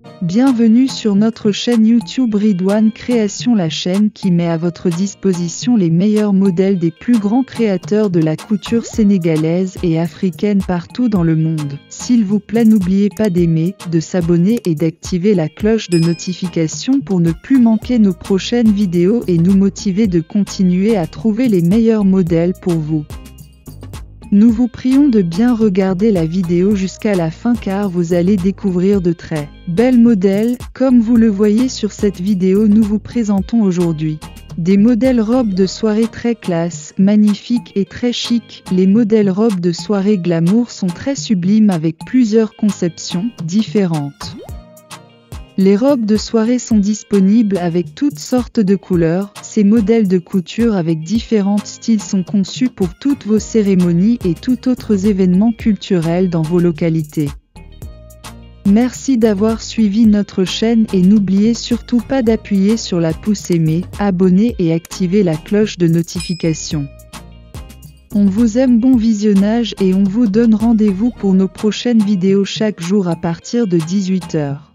Bienvenue sur notre chaîne YouTube Ridwan Création, la chaîne qui met à votre disposition les meilleurs modèles des plus grands créateurs de la couture sénégalaise et africaine partout dans le monde. S'il vous plaît, n'oubliez pas d'aimer, de s'abonner et d'activer la cloche de notification pour ne plus manquer nos prochaines vidéos et nous motiver de continuer à trouver les meilleurs modèles pour vous. Nous vous prions de bien regarder la vidéo jusqu'à la fin car vous allez découvrir de très belles modèles. Comme vous le voyez sur cette vidéo, nous vous présentons aujourd'hui des modèles robes de soirée très classe, magnifiques et très chic. Les modèles robes de soirée glamour sont très sublimes avec plusieurs conceptions différentes. Les robes de soirée sont disponibles avec toutes sortes de couleurs. Ces modèles de couture avec différents styles sont conçus pour toutes vos cérémonies et tout autres événements culturels dans vos localités. Merci d'avoir suivi notre chaîne et n'oubliez surtout pas d'appuyer sur la pouce aimer, abonner et activer la cloche de notification. On vous aime, bon visionnage et on vous donne rendez-vous pour nos prochaines vidéos chaque jour à partir de 18 h.